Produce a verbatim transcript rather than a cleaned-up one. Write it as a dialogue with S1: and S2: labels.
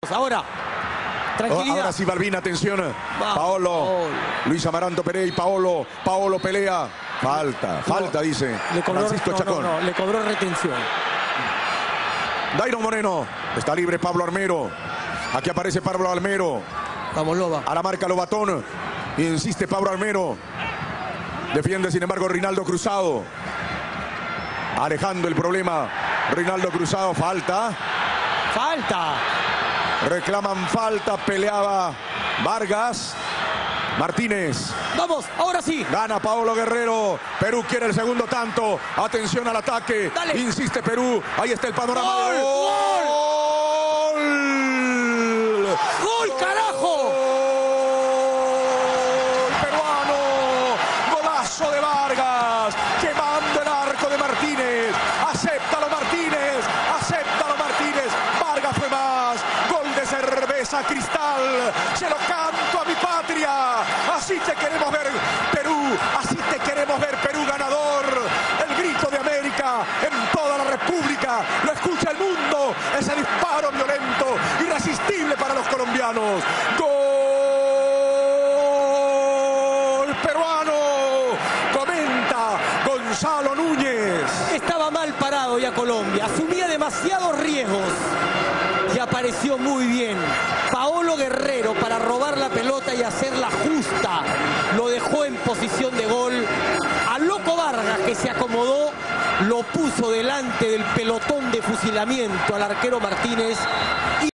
S1: Ahora, tranquilidad.
S2: Ahora sí, Balbín, atención.
S1: Va,
S2: Paolo,
S1: Paolo.
S2: Luis Amaranto Perey, Paolo, Paolo pelea. Falta, falta,
S1: No,
S2: dice
S1: le cobró,
S2: Francisco
S1: no,
S2: Chacón.
S1: no, no, le cobró retención.
S2: Dairo Moreno, está libre Pablo Armero. Aquí aparece Pablo Armero.
S1: Vamos, Loba.
S2: A la marca Lobatón. Insiste Pablo Armero. Defiende, sin embargo, Rinaldo Cruzado. Alejando el problema. Rinaldo Cruzado, falta.
S1: Falta.
S2: Reclaman falta, peleaba Vargas. Martínez.
S1: Vamos, ahora sí.
S2: Gana Paolo Guerrero. Perú quiere el segundo tanto. Atención al ataque.
S1: Dale.
S2: Insiste Perú. Ahí está el panorama.
S1: ¡Gol!
S2: De gol.
S1: ¡Gol! ¡Gol, carajo!
S2: ¡Gol peruano! Golazo de Vargas. Quemando el arco de Martínez. Acéptalo Martínez. Acéptalo Martínez. Vargas fue más. Gol de Cerveza Cristal. Se lo canto a mi patria. Así te queremos ver, Perú. Así te queremos ver, Perú ganador. El grito de América en toda la República. Lo escucha el mundo. Ese disparo violento, irresistible para los colombianos. ¡Gol peruano! Comenta Gonzalo Núñez.
S1: Estaba mal parado ya Colombia. Asumía demasiados riesgos. Y apareció muy bien. Paolo Guerrero para robar la pelota y hacerla justa. Lo dejó en posición de gol. A Loco Vargas, que se acomodó, lo puso delante del pelotón de fusilamiento al arquero Martínez.